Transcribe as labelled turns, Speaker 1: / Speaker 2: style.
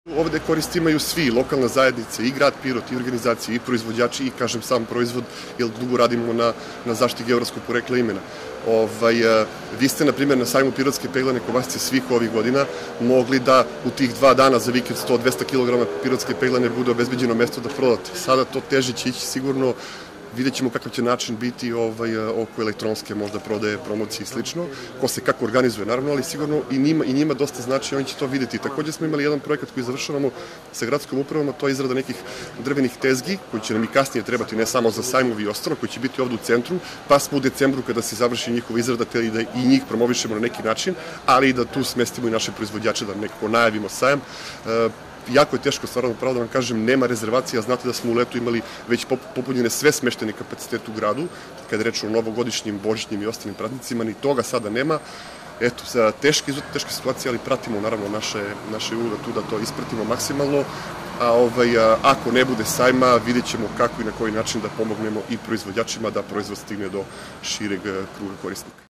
Speaker 1: Ovde korist imaju svi, lokalna zajednica, i grad Pirot, i organizacije, i proizvođači, i, kažem, sam proizvod, jer dugo radimo na zaštiti geografskog porekla imena. Vi ste, na primjer, na sajmu pirotske peglane kobasice svih ovih godina mogli da u tih 2 dana za vikend 100-200 kg pirotske peglane bude obezbeđeno mesto da prodate. Sada to teže će ići sigurno. Vidjet ćemo kakav će način biti oko elektronske možda prodaje, promocije i slično, ko se kako organizuje, naravno, ali sigurno i njima dosta znači, oni će to videti. Takođe smo imali jedan projekat koji završavamo sa gradskom upravom, a to je izrada nekih drvenih tezgi, koji će nam i kasnije trebati, ne samo za sajmovi i ostalo, koji će biti ovde u centru, pa smo u decembru kada se završi njihova izrada, teli da i njih promovišemo na neki način, ali i da tu smestimo i naše proizvođače, da nekako najavimo sajam. Jako je teško, stvarno, pravo da vam kažem, nema rezervacija. Znate da smo u letu imali već popunjene sve smeštene kapacitete u gradu, kada je reč o novogodišnjim, božićnim i ostalim praznicima, ni toga sada nema. Eto, teška situacija, ali pratimo, naravno, naše uloga tu da to ispratimo maksimalno, a ako ne bude sajma, vidjet ćemo kako i na koji način da pomognemo i proizvođačima da proizvod stigne do šireg kruga korisnika.